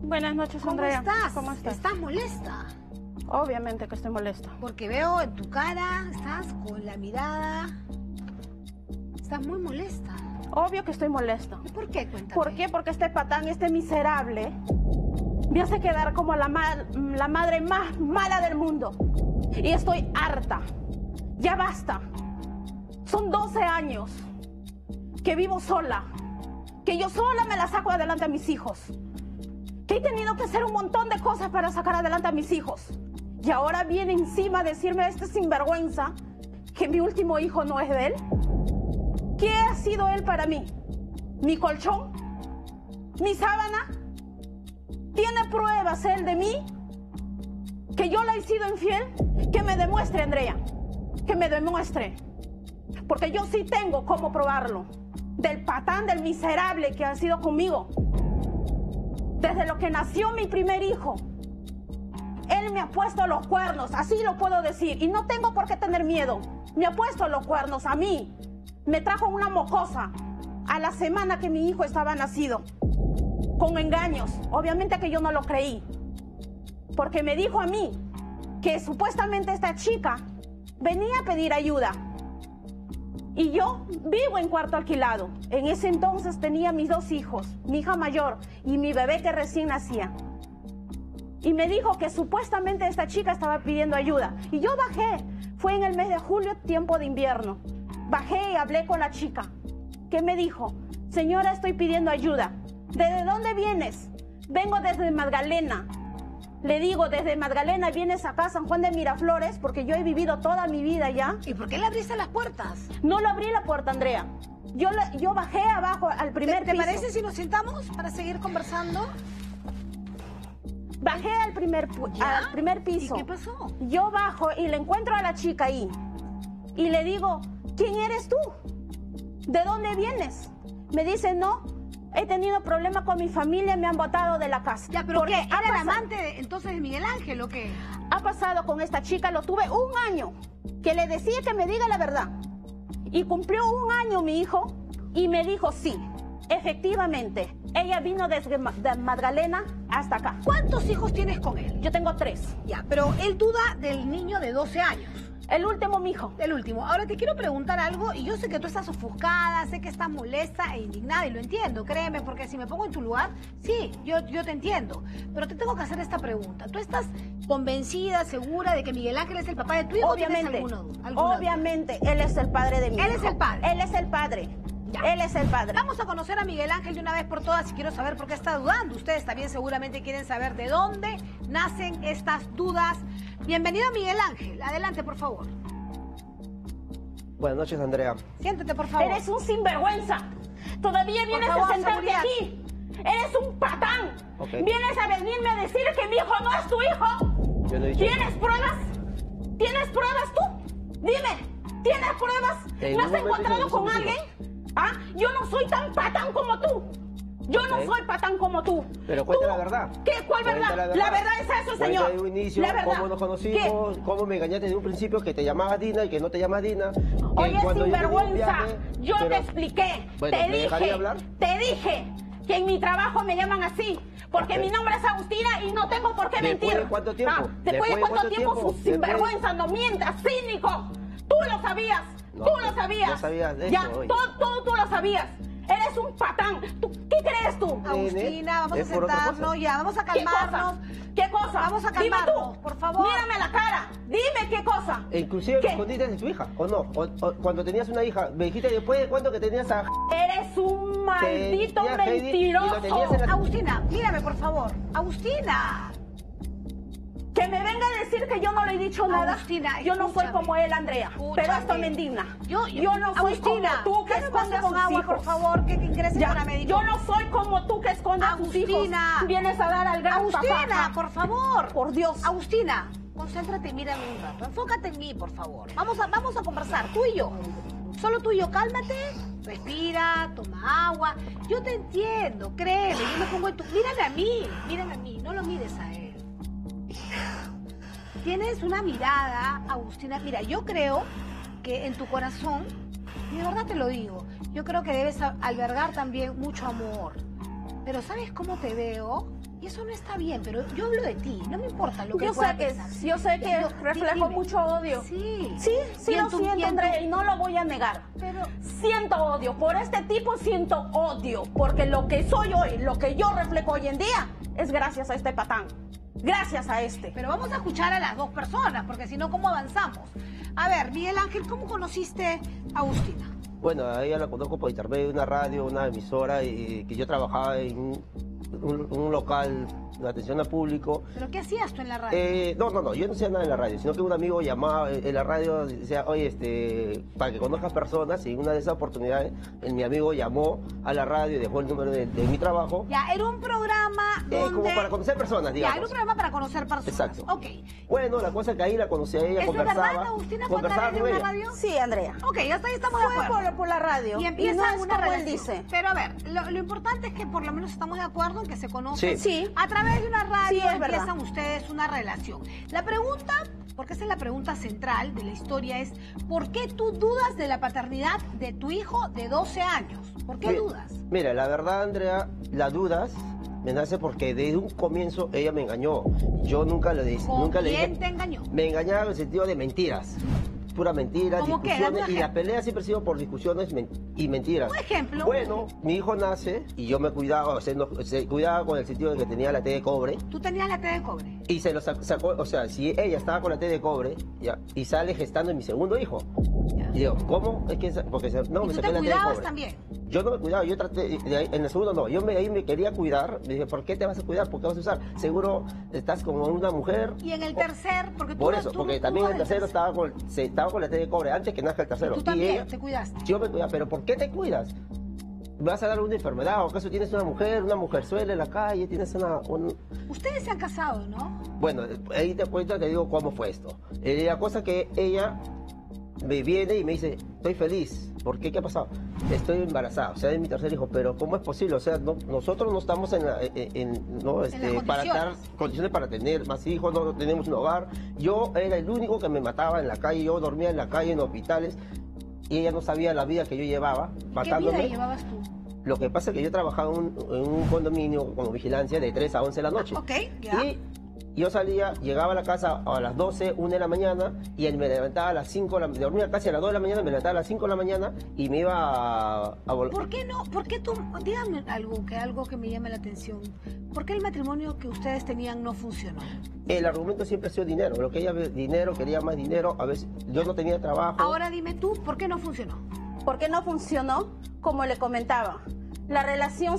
Buenas noches, Andrea. ¿Cómo estás? ¿Estás molesta? Obviamente que estoy molesta. Porque veo en tu cara, estás con la mirada... Estás muy molesta. Obvio que estoy molesta. ¿Y por qué? Cuéntame. ¿Por qué? Porque este patán, este miserable, me hace quedar como la madre más mala del mundo. Y estoy harta. Ya basta. Son 12 años que vivo sola. Que yo sola me la saco adelante a mis hijos. Que he tenido que hacer un montón de cosas para sacar adelante a mis hijos. Y ahora viene encima a decirme este sinvergüenza que mi último hijo no es de él. ¿Qué ha sido él para mí? ¿Mi colchón? ¿Mi sábana? ¿Tiene pruebas él de mí? ¿Que yo le he sido infiel? Que me demuestre, Andrea. Que me demuestre. Porque yo sí tengo cómo probarlo. Del patán, del miserable que ha sido conmigo. Desde lo que nació mi primer hijo. Él me ha puesto los cuernos, así lo puedo decir. Y no tengo por qué tener miedo. Me ha puesto los cuernos a mí. Me trajo una mocosa a la semana que mi hijo estaba nacido. Con engaños. Obviamente que yo no lo creí. Porque me dijo a mí que supuestamente esta chica venía a pedir ayuda. Y yo vivo en cuarto alquilado. En ese entonces tenía mis 2 hijos, mi hija mayor y mi bebé que recién nacía. Y me dijo que supuestamente esta chica estaba pidiendo ayuda. Y yo bajé. Fue en el mes de julio, tiempo de invierno. Bajé y hablé con la chica. ¿Qué me dijo? Señora, estoy pidiendo ayuda. ¿Desde dónde vienes? Vengo desde Magdalena. Le digo, desde Magdalena vienes acá a San Juan de Miraflores, porque yo he vivido toda mi vida ya. ¿Y por qué le abriste las puertas? No le abrí la puerta, Andrea. Yo bajé abajo al primer piso. ¿Te parece si nos sentamos para seguir conversando? Bajé al primer piso. ¿Y qué pasó? Yo bajo y le encuentro a la chica ahí. Y le digo, ¿quién eres tú? ¿De dónde vienes? Me dice, no, he tenido problemas con mi familia, me han botado de la casa. Ya, pero ¿qué? ¿Era el amante entonces de Miguel Ángel o qué? Ha pasado con esta chica, lo tuve 1 año, que le decía que me diga la verdad. Y cumplió 1 año mi hijo y me dijo sí, efectivamente. Ella vino desde Magdalena hasta acá. ¿Cuántos hijos tienes con él? Yo tengo 3. Ya, pero él duda del niño de 12 años. El último, mijo. El último. Ahora te quiero preguntar algo y yo sé que tú estás ofuscada, sé que estás molesta e indignada y lo entiendo, créeme, porque si me pongo en tu lugar, sí, yo te entiendo. Pero te tengo que hacer esta pregunta. ¿Tú estás convencida, segura de que Miguel Ángel es el papá de tu hijo? Obviamente. ¿O tienes alguna Obviamente, él es el padre de mi hijo. Él es el padre. Él es el padre. Ya. Él es el padre. Vamos a conocer a Miguel Ángel de una vez por todas y quiero saber por qué está dudando. Ustedes también seguramente quieren saber de dónde nacen estas dudas. Bienvenido, Miguel Ángel. Adelante, por favor. Buenas noches, Andrea. Siéntate, por favor. Eres un sinvergüenza. Todavía vienes a sentarte aquí. Eres un patán. Okay. Vienes a venirme a decir que mi hijo no es tu hijo. Yo no he dicho... ¿Tienes pruebas? ¿Tienes pruebas tú? Dime, ¿tienes pruebas? ¿Me has encontrado con alguien? ¿Ah? Yo no soy tan patán como tú. Yo no soy patán como tú. Pero cuenta ¿Tú? la verdad. ¿Qué? ¿Cuál verdad? La verdad es eso, señor. Cuenta de un inicio, la verdad. cómo nos conocimos, cómo me engañaste desde un principio, que te llamabas Dina y que no te llamas Dina. Oye, sinvergüenza, yo te expliqué. Bueno, te dije que en mi trabajo me llaman así. Porque mi nombre es Agustina y no tengo por qué mentir. ¿Después de cuánto tiempo? ¿Después de cuánto tiempo? Sinvergüenza, no mientas, cínico. Tú lo sabías. No, tú lo sabías. No sabías de ya, eso hoy. todo tú lo sabías. Eres un patán. ¿Qué crees tú? Agustina, vamos a sentarnos ya, vamos a calmarnos. ¿Qué cosa? Vamos a calmarnos, Dime tú, por favor. Mírame la cara. Dime qué cosa. E inclusive me escondiste de tu hija, ¿o no? O cuando tenías una hija, me dijiste después de cuánto que tenías a... Eres un maldito mentiroso. Agustina, mírame, por favor. Agustina. Que me venga a decir que yo no le he dicho nada. Agustina, yo no soy como él, Andrea. Pero esto me indigna. Yo no soy Agustina, como tú que escondes con a sus agua, hijos. por favor, que ingrese para médico. Yo no soy como tú que escondes a tus hijos. Vienes a dar al gran Agustina, papá. por favor. Por Dios. Agustina, concéntrate y mírame un rato. Enfócate en mí, por favor. Vamos a conversar, tú y yo. Solo tú y yo, cálmate. Respira, toma agua. Yo te entiendo, créeme. Yo me pongo en tu... Mírame a mí. No lo mires a él. Tienes una mirada, Agustina. Mira, yo creo que en tu corazón, y de verdad te lo digo, yo creo que debes albergar también mucho amor. Pero ¿sabes cómo te veo? Y eso no está bien, pero yo hablo de ti, no me importa lo que Yo pueda sé que, pensar. yo sé que reflejo dime. mucho odio. Sí. Sí, sí Y en lo tu- siento, y en tu- Andrea, y no lo voy a negar. Pero Siento odio, por este tipo siento odio, porque lo que soy hoy, lo que yo reflejo hoy en día, es gracias a este patán. Gracias a este. Pero vamos a escuchar a las dos personas, porque si no, ¿cómo avanzamos? A ver, Miguel Ángel, ¿cómo conociste a Agustina? Bueno, a ella la conozco por intermedio de una radio, una emisora, y que yo trabajaba en un local de atención al público. ¿Pero qué hacías tú en la radio? No, yo no hacía nada en la radio, sino que un amigo llamaba en la radio, decía, oye, para que conozcas personas, y en una de esas oportunidades, mi amigo llamó a la radio y dejó el número de mi trabajo, Ya, era un programa donde... como para conocer personas, Ya, digamos. era un programa para conocer personas. Exacto. Ok. Bueno, la cosa es que ahí la conocí a ella, ¿Eso es verdad, conversaba, Agustina, fue a conversaba través de con una ella. radio? Sí, Andrea. Ok, hasta ahí estamos de Fue acuerdo. por la radio. Y empieza no es una como él relación. dice. Pero a ver, lo importante es que por lo menos estamos de acuerdo en que se conocen. Sí. Sí. A través de una radio Sí, es empiezan verdad. ustedes una relación. La pregunta, porque esa es la pregunta central de la historia, es ¿por qué tú dudas de la paternidad de tu hijo de 12 años? ¿Por qué dudas? Mira, la verdad, Andrea, las dudas me nace porque desde un comienzo ella me engañó. Yo nunca le dije, ¿Con nunca le quién dije. te engañó? Me engañaba en el sentido de mentiras. Pura mentira, ¿Cómo qué? Dame discusiones. un Y las ejemplo. peleas siempre han sido por discusiones y mentiras. Un ejemplo. Bueno, mi hijo nace y yo me cuidaba, o sea, se cuidaba con el sentido de que tenía la T de cobre. Tú tenías la T de cobre. Y se lo sacó, o sea, si ella estaba con la T de cobre, ya, y sale gestando en mi segundo hijo. Ya. Y digo, ¿cómo? Es que, porque no, ¿Y me tú saqué te la T de cuidabas cobre. también? Yo no me cuidaba, yo traté, en el segundo no, ahí me quería cuidar, me dije, ¿por qué te vas a cuidar? ¿Por qué vas a usar? Seguro estás como una mujer. Y en el tercer, porque tú Por no- eso, tú porque no también el dudas del tercero estaba con la T de cobre antes que nazca el tercero. Tú Y también ella- te cuidaste. yo me cuidaba, pero ¿por qué te cuidas? ¿Me vas a dar una enfermedad? ¿O acaso tienes una mujerzuela en la calle? ¿Tienes Ustedes se han casado, ¿no? Bueno, ahí te cuento, te digo cómo fue esto. La cosa que ella me viene y me dice, estoy feliz. ¿Por qué? ¿Qué ha pasado? Estoy embarazada, o sea, es mi tercer hijo, pero ¿cómo es posible? O sea, nosotros no estamos para dar condiciones para tener más hijos, no tenemos un hogar. Yo era el único que me mataba en la calle, yo dormía en la calle, en hospitales, y ella no sabía la vida que yo llevaba, ¿Qué matándome. vida llevabas tú? Lo que pasa es que yo trabajaba en un condominio como vigilancia de 3 a 11 de la noche. Ok, ya. Y yo salía, llegaba a la casa a las 12, 1 de la mañana, y me levantaba a las 5, dormía casi a las 2 de la mañana, me levantaba a las 5 de la mañana y me iba a volver. ¿Por qué no? ¿Por qué tú? Dígame algo que me llame la atención. ¿Por qué el matrimonio que ustedes tenían no funcionó? El argumento siempre ha sido dinero. Lo que ella dinero, quería más dinero. A veces yo no tenía trabajo. Ahora dime tú, ¿por qué no funcionó? Porque no funcionó, como le comentaba. La relación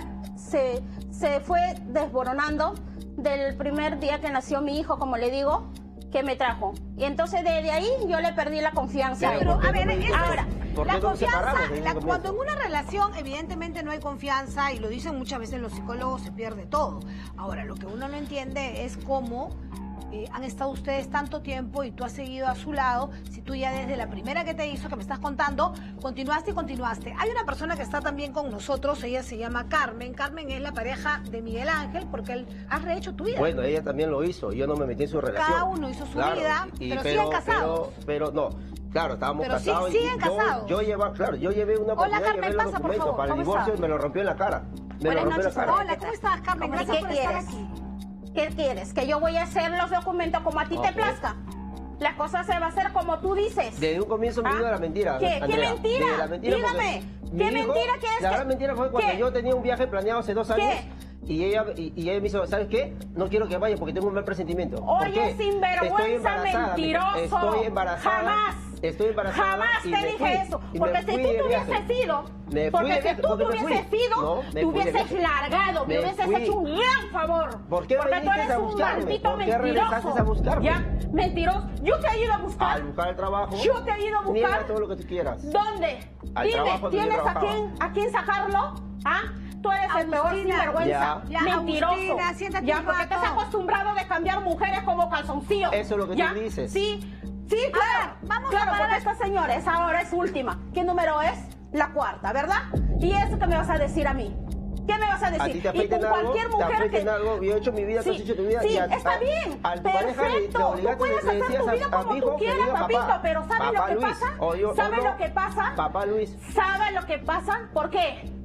se fue desboronando del primer día que nació mi hijo, como le digo, que me trajo. Y entonces desde ahí yo le perdí la confianza. Pero, a ver, ahora, ¿por qué la no nos confianza, separamos desde el comienzo? cuando en una relación evidentemente no hay confianza, y lo dicen muchas veces los psicólogos, se pierde todo. Ahora, lo que uno no entiende es cómo han estado ustedes tanto tiempo y tú has seguido a su lado, si tú ya desde la primera que te hizo, que me estás contando, continuaste y continuaste. Hay una persona que está también con nosotros, ella se llama Carmen. Carmen es la pareja de Miguel Ángel, porque él has rehecho tu vida. Bueno, ella también lo hizo. Yo no me metí en su relación. Cada uno hizo su vida, pero siguen casados. Pero no. Claro, estábamos Pero sí, casados. siguen casados. Yo llevé una Hola, oportunidad, Carmen, llevé los pasa, por documentos favor. para el ¿Cómo divorcio está? y me lo rompió en la cara. Me Buenas lo rompió en la noches, cara. Hola, ¿cómo estás, Carmen? ¿Cómo Gracias qué por estar quieres? aquí. ¿Qué quieres? ¿Que yo voy a hacer los documentos como a ti te Ok. plazca? La cosa se va a hacer como tú dices. Desde un comienzo me ¿Ah? vino la mentira. ¿Qué? Andrea. ¿Qué mentira? De la mentira Dígame, porque ¿qué mi hijo- mentira quieres La que- gran mentira fue cuando ¿Qué? yo tenía un viaje planeado hace 2 años. ¿Qué? Y ella me hizo, ¿sabes qué? No quiero que vaya porque tengo un mal presentimiento. ¿Por Oye, qué? sinvergüenza, Estoy embarazada, mentiroso. Estoy embarazada. Jamás. Estoy embarazada. Jamás y te me dije fui, eso. y Porque me si fui tú de te viaje. hubieses ido, Me fui porque de si viaje, tú porque te me fui. hubieses ido, No, me te fui de hubieses viaje. largado, me Me hubieses fui. hecho un gran favor. ¿Por qué Porque tú viniste eres a un buscarme? maldito ¿Por qué regresaste mentiroso. a buscarme? ¿Ya? Mentiroso. Yo te he ido a buscar. Al buscar el trabajo. Yo te he ido a buscar. Niega todo lo que tú quieras. ¿Dónde? Al Dime, trabajo donde yo ¿tienes trabajaba. a quién sacarlo? ¿Ah? Tú eres el peor Agustina, sinvergüenza. ya, Mentiroso. Agustina, siéntate ya, un porque te has rato. acostumbrado de cambiar mujeres como calzoncillos. Eso es lo que tú ¿Ya? dices. Sí, sí, claro. ver, vamos a claro, parar porque esta señora es ahora es última. ¿Qué número es? La cuarta, ¿verdad? ¿Y eso qué me vas a decir a mí? ¿Qué me vas a decir? A ti te y afecta con en algo, cualquier te mujer afecta que... en algo, yo he hecho mi vida, tú has hecho tu vida. Sí, y está bien, a tu pareja le perfecto, tú obligaste, puedes le hacer decías tu vida a como mi tú hijo que quieras, diga papito, papá, pero ¿sabes papá lo que Luis, pasa? o yo, ¿Sabes o no, lo que pasa? Papá Luis. ¿Sabes lo que pasa? ¿Por qué?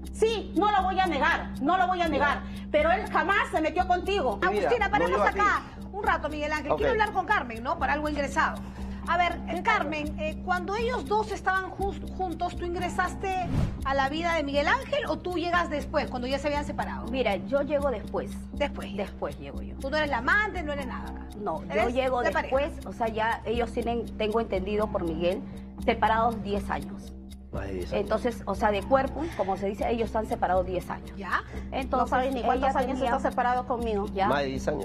Sí, no lo voy a negar, no lo voy a negar. Pero él jamás se metió contigo. Mi vida, Agustina, paremos no iba a ti. acá un rato, Miguel Ángel. Ok. Quiero hablar con Carmen, ¿no? Para algo ingresado. A ver, Carmen, cuando ellos dos estaban juntos, ¿tú ingresaste a la vida de Miguel Ángel o tú llegas después, cuando ya se habían separado? Mira, yo llego después. Después. Después llego yo. Tú no eres la amante, no eres nada acá. No, yo Eres llego de después, pareja. o sea, ya ellos tienen, tengo entendido por Miguel, separados 10 años. Más de 10 años. Entonces, o sea, de cuerpo, como se dice, ellos están separados 10 años. ¿Ya? Entonces, No sabes ni cuántos ella años tenía- está separado conmigo. ¿ya? Más de 10 años.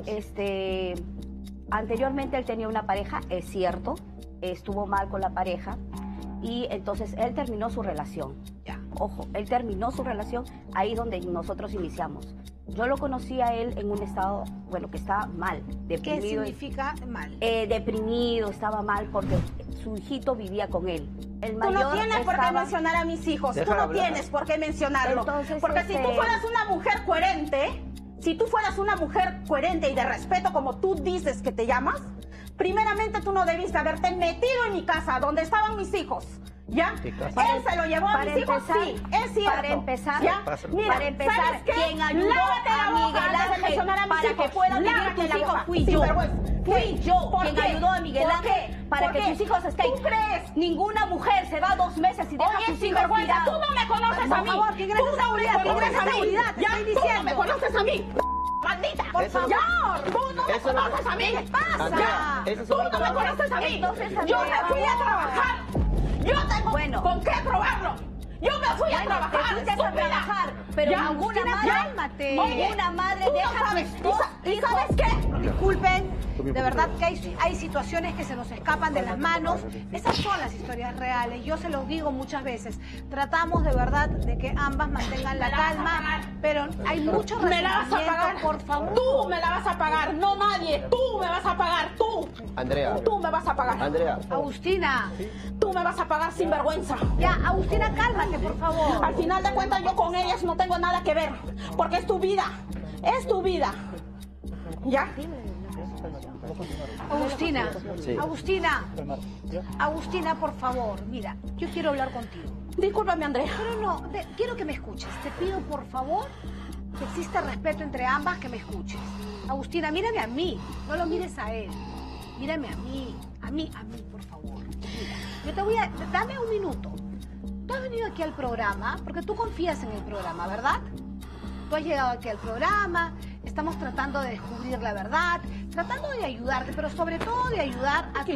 Anteriormente él tenía una pareja, es cierto, estuvo mal con la pareja y entonces él terminó su relación. Ya. Ojo, él terminó su relación ahí donde nosotros iniciamos. Yo lo conocí a él en un estado, bueno, que estaba mal, ¿Qué deprimido. significa mal? Deprimido, estaba mal porque su hijito vivía con él. El Tú no mayor tienes por qué estaba- mencionar a mis hijos. Tú Déjala no hablar. tienes por qué mencionarlo. Entonces, Porque si tú fueras una mujer coherente, si tú fueras una mujer coherente y de respeto como tú dices que te llamas, primeramente tú no debiste haberte metido en mi casa donde estaban mis hijos. ¿Ya? ¿Qué casa? Él se lo llevó a Para mis hijos, empezar- sí, es cierto. para empezar- ¿Ya? Mira, para empezar, ¿sabes qué? quien ayudó Lávate la a boca Miguel antes de Ángel mencionar a mis para hijos. que puedan vivir Lávate tus la hijos boca, fui yo. sinvergüenza. Fui yo ¿Por quien qué? ayudó a Miguel ¿Por Ángel qué? para ¿Por que qué? tus hijos estén. ¿Tú crees? Ninguna mujer se va 2 meses y deja a Oye, sus hijos sinvergüenza, tú tirados. no me conoces a Por mí. favor, ¿quién eres Tú esa no me seguridad? ¿Quién conoces eres a esa mí. seguridad? Te Ya, estoy tú no me diciendo. conoces a mí. Maldita. Por favor. Ya, tú no me Eso no- conoces a mí. ¿Qué pasa? Andrea, esas Tú son no las me palabras. conoces a mí. Entonces, Yo Andrea, me fui a trabajar. Yo tengo Bueno. con qué probarlo. Yo me fui a Bueno, trabajar. te fuiste a estúpida. trabajar, pero Ya, ninguna Agustina, madre- cálmate. Oye, ninguna madre tú no deja a sabes. sus ¿Y dos sabes qué? Disculpen, de verdad que hay situaciones que se nos escapan de las manos. Esas son las historias reales. Yo se los digo muchas veces. Tratamos de verdad de que ambas mantengan la Me la vas a calma, pagar. pero hay mucho Me la vas a resentimiento, pagar. por favor. Tú me la vas a pagar, no nadie. Tú me vas a pagar, tú. Andrea. Tú me vas a pagar. Andrea. Agustina, Tú me vas a pagar sin vergüenza. ya, Agustina, cálmate, por favor. Al final de cuentas yo con ellas no tengo nada que ver, porque es tu vida, es tu vida. ¿Ya? Agustina, Sí. Agustina, por favor, mira, yo quiero hablar contigo. Discúlpame, Andrea. Pero no, quiero que me escuches. Te pido, por favor, que exista respeto entre ambas, que me escuches. Agustina, mírame a mí, no lo mires a él. Mírame a mí, por favor. Mira, yo te voy a... Dame un minuto. Tú has venido aquí al programa porque tú confías en el programa, ¿verdad? Tú has llegado aquí al programa, estamos tratando de descubrir la verdad, tratando de ayudarte, pero sobre todo de ayudar a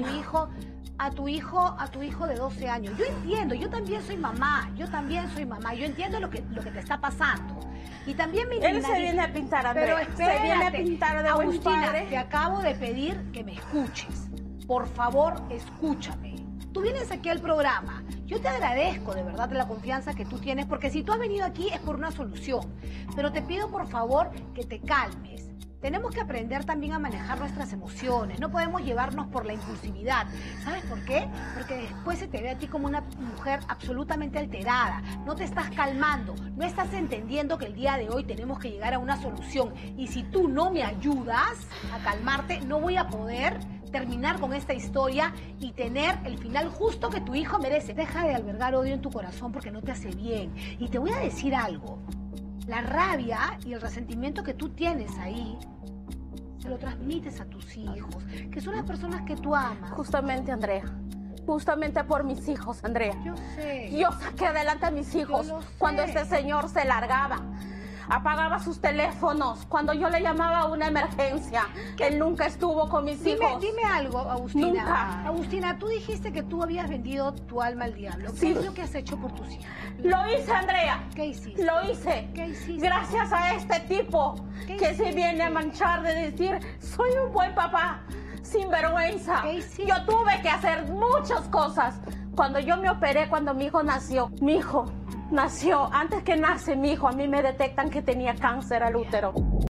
tu hijo de 12 años. Yo entiendo, yo también soy mamá, yo entiendo lo que te está pasando. Y también me Él se indignaría- viene a pintar, Pero Andrea. espérate, Se viene a pintar de buen Agustina, padre. te acabo de pedir que me escuches. Por favor, escúchame. Tú vienes aquí al programa. Yo te agradezco de verdad la confianza que tú tienes, porque si tú has venido aquí es por una solución. Pero te pido por favor que te calmes. Tenemos que aprender también a manejar nuestras emociones. No podemos llevarnos por la impulsividad. ¿Sabes por qué? Porque después se te ve a ti como una mujer absolutamente alterada. No te estás calmando. No estás entendiendo que el día de hoy tenemos que llegar a una solución. Y si tú no me ayudas a calmarte, no voy a poder terminar con esta historia y tener el final justo que tu hijo merece. Deja de albergar odio en tu corazón porque no te hace bien. Y te voy a decir algo. La rabia y el resentimiento que tú tienes ahí, se lo transmites a tus hijos, que son las personas que tú amas. Justamente, Andrea. Justamente por mis hijos, Andrea. Yo sé. Yo saqué adelante a mis hijos Yo lo sé. cuando este señor se largaba. Apagaba sus teléfonos cuando yo le llamaba a una emergencia. Él nunca estuvo con mis hijos. Dime algo, Agustina. Nunca. Agustina, tú dijiste que tú habías vendido tu alma al diablo. ¿Qué Sí. es lo que has hecho por tus hijos? Lo hice, Andrea. ¿Qué hiciste? Lo hice. ¿Qué hiciste? Gracias a este tipo ¿Qué que se hiciste? viene a manchar de decir, soy un buen papá, sin vergüenza. ¿Qué hiciste? Yo tuve que hacer muchas cosas. Cuando yo me operé, cuando mi hijo nació, antes que nace mi hijo, a mí me detectan que tenía cáncer al útero.